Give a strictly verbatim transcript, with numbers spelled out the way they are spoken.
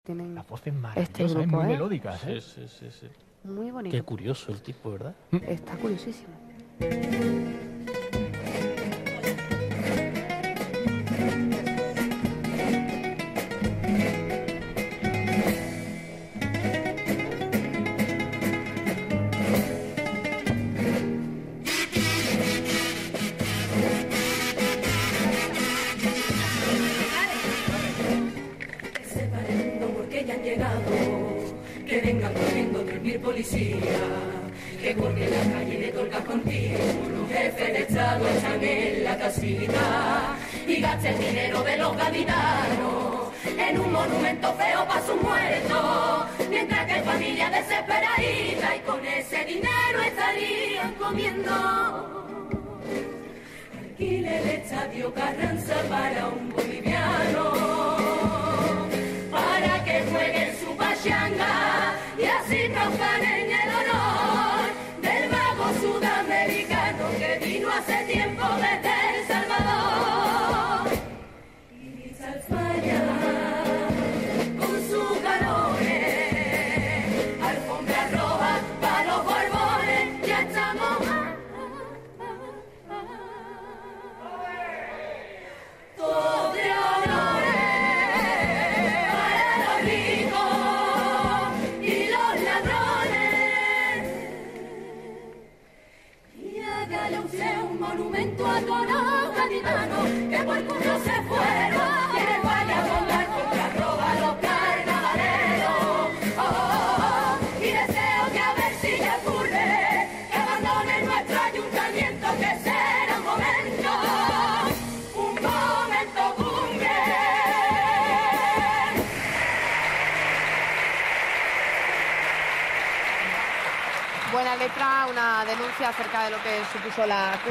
tienen Las voces maravillosas, este grupo, muy ¿eh? melódicas, ¿eh? Sí, sí, sí, sí. Muy bonito. Qué curioso el tipo, ¿verdad? Está curiosísimo. Que vengan corriendo tres mil policías, que corten la calle de Tolcas contigo, los jefes de Estado están en la casita y gasten el dinero de los gaditanos en un monumento feo para sus muertos, mientras que familias desesperaditas y con ese dinero estarían comiendo. Alquile el estadio Carranza para un boliviano, para que jueguen su pachanga y así profanen el honor del vago sudamericano que vino hace tiempo desde El Salvador. Y Salfaya con sus galones, alfombra roja para los borbones, ya estamos todos de honores. Un monumento a todos los gaditanos que por culo se fueron y en el valle a volar contra roba los carnavaleros. Oh, oh, oh, y deseo que a ver si le ocurre que abandonen nuestro ayuntamiento, que será un momento, un momento cumbre. Buena letra, una denuncia acerca de lo que supuso la